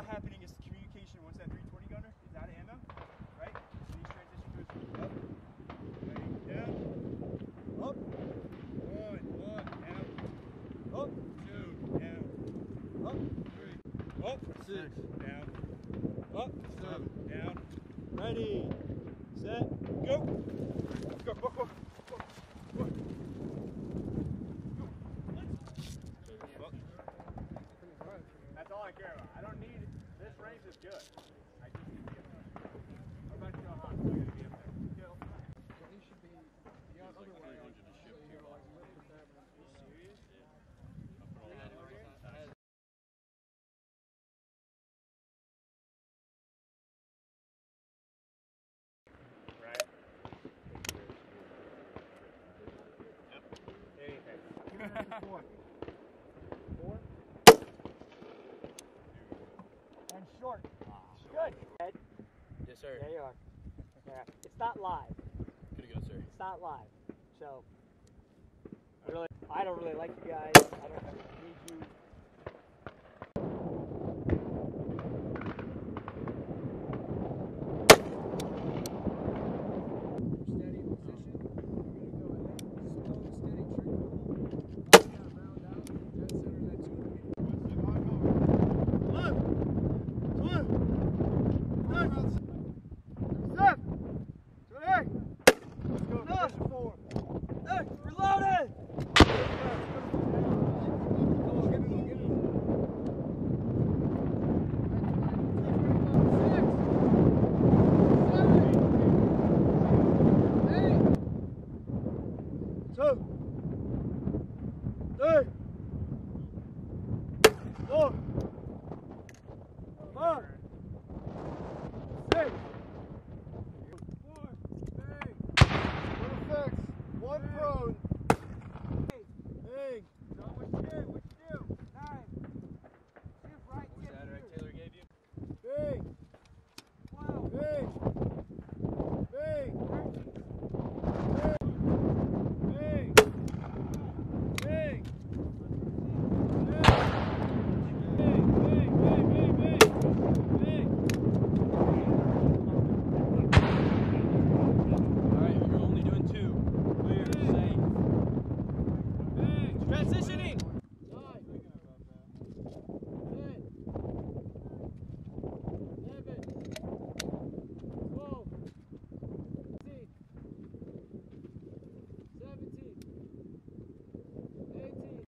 not happening is communication once that 320 gunner is out of ammo, right? So these transition goes up, ready, down, up, one, down, up, two, down, up, three, up, six, down, up, seven, down, ready, set, go, go, go, go. That's all I care about. I don't need this range is good. I just need to be up there. What about you, John? Still gonna be up there. Kill. So he should be the other way. Are you serious? Right. Yep. Anything. Four. And short. Good. Ed? Yes, sir. There you are. Yeah. It's not live. Good to go, sir. It's not live. So, I don't really like you guys. I don't need you